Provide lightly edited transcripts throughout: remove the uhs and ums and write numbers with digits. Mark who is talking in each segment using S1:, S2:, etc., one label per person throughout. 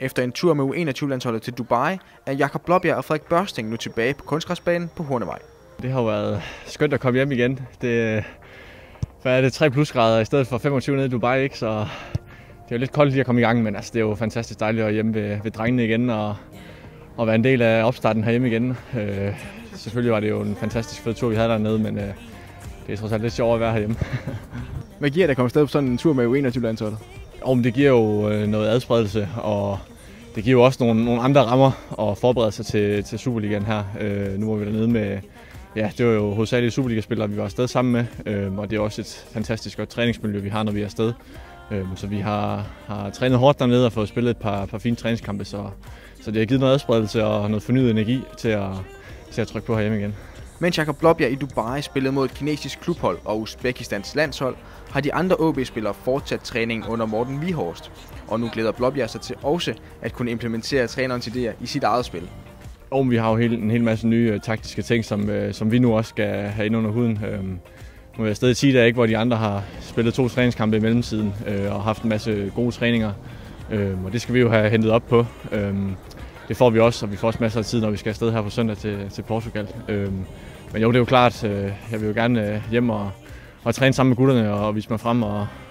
S1: Efter en tur med U21-landsholdet til Dubai, er Jakob Blåbjerg og Frederik Børsting nu tilbage på kunstgræsbanen på Hornevej.
S2: Det har været skønt at komme hjem igen. Det er 3 plusgrader i stedet for 25 nede i Dubai, ikke? Så det er jo lidt koldt lige at komme i gang, men altså, det er jo fantastisk dejligt at hjemme ved drengene igen og være en del af opstarten herhjemme igen. Selvfølgelig var det jo en fantastisk fed tur, vi havde dernede, men det er trods alt lidt sjovt at være herhjemme.
S1: Hvad giver det at komme afsted på sådan en tur med U21-landsholdet?
S2: Det giver jo noget adspredelse, og det giver jo også nogle andre rammer at forberede sig til Superligaen her. Nu var vi dernede med, ja, det var jo hovedsageligt Superliga-spillere, vi var afsted sammen med, og det er også et fantastisk godt træningsmiljø, vi har, når vi er afsted. Så vi har trænet hårdt dernede og fået spillet et par fine træningskampe, så det har givet noget adspredelse og noget fornyet energi til at trykke på herhjemme igen.
S1: Mens Jakob Blåbjerg i Dubai spillede mod et kinesisk klubhold og Uzbekistans landshold, har de andre OB-spillere fortsat træningen under Morten Wieghorst. Og nu glæder Blåbjerg sig til også at kunne implementere trænerens idéer i sit eget spil.
S2: Vi har jo en hel masse nye taktiske ting, som vi nu også skal have ind under huden. Nu er jeg afsted i 10 dage, hvor de andre har spillet 2 træningskampe i mellemtiden og haft en masse gode træninger. Og det skal vi jo have hentet op på. Det får vi også, og vi får også masser af tid, når vi skal afsted her på søndag til Portugal. Men jo, det er jo klart, jeg vil jo gerne hjem og træne sammen med gutterne og vise mig frem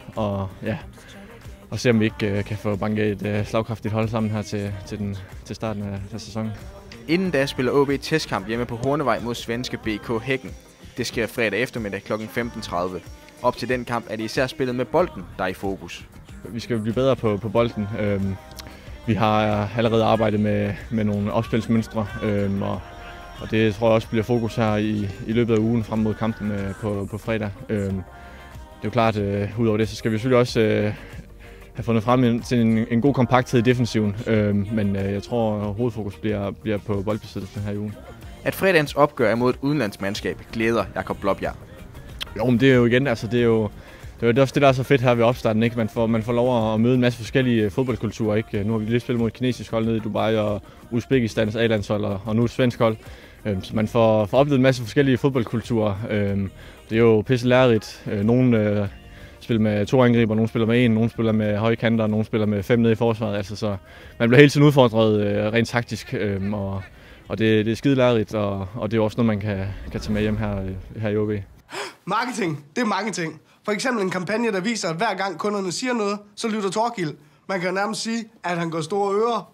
S2: og se, om vi ikke kan få banket et slagkraftigt hold sammen her til starten af sæsonen.
S1: Inden da spiller OB testkamp hjemme på Hornevej mod svenske BK Häcken. Det sker fredag eftermiddag kl. 15:30. Op til den kamp er det især spillet med bolden, der er i fokus.
S2: Vi skal blive bedre på bolden. Vi har allerede arbejdet med nogle opspilsmønstre, og det tror jeg også bliver fokus her i løbet af ugen frem mod kampen på fredag. Det er jo klart, udover det, så skal vi selvfølgelig også have fundet frem til en god kompakthed i defensiven, men jeg tror, hovedfokus bliver på boldbesiddelsen her i ugen.
S1: At fredagens opgør er mod et udenlandsmandskab glæder Jakob Blåbjerg.
S2: Jo, men det er jo igen, altså det er jo også det, der er så fedt her ved opstarten, ikke? Man får lov at møde en masse forskellige fodboldkulturer, ikke? Nu har vi lige spillet mod et kinesisk hold nede i Dubai og Uzbekistans A-landshold og nu et svensk hold. Så man får oplevet en masse forskellige fodboldkulturer. Det er jo pisse lærerigt. Nogle spiller med 2 angriber, nogle spiller med 1, nogle spiller med høje kanter, nogle spiller med 5 nede i forsvaret. Altså, så man bliver hele tiden udfordret rent taktisk, og det er skide lærerigt, og det er også noget, man kan tage med hjem her i OB.
S3: Marketing, det er mange ting. For eksempel en kampagne, der viser, at hver gang kunderne siger noget, så lytter Torkild. Man kan nærmest sige, at han går store ører.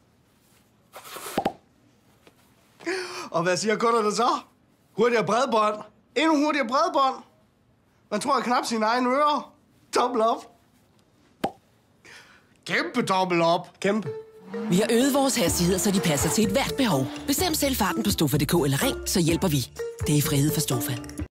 S3: Og hvad siger kunderne så? Hurtigere bredbånd. Endnu hurtigere bredbånd. Man tror knap sine egne ører. Dobbelt op. Kæmpe dobbelt op. Kæmpe.
S4: Vi har øget vores hastighed, så de passer til et hvert behov. Bestem selv farten på Stofa.dk eller ring, så hjælper vi. Det er frihed for Stofa.